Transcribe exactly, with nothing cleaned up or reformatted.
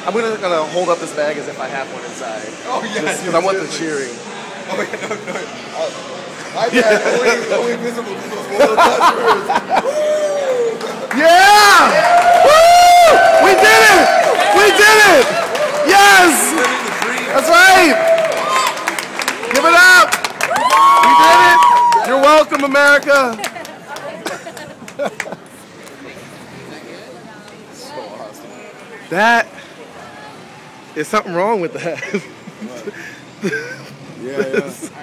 I'm gonna, gonna hold up this bag as if I have one inside. Oh yeah, just because I want the cheering. Oh yeah, no, no. Uh, my bad. Only, only visible to those little customers. Yeah! Woo! We did it! We did it! Yes! That's right! Give it up! We did it! You're welcome, America! So awesome. That is something wrong with that. Yeah, yeah.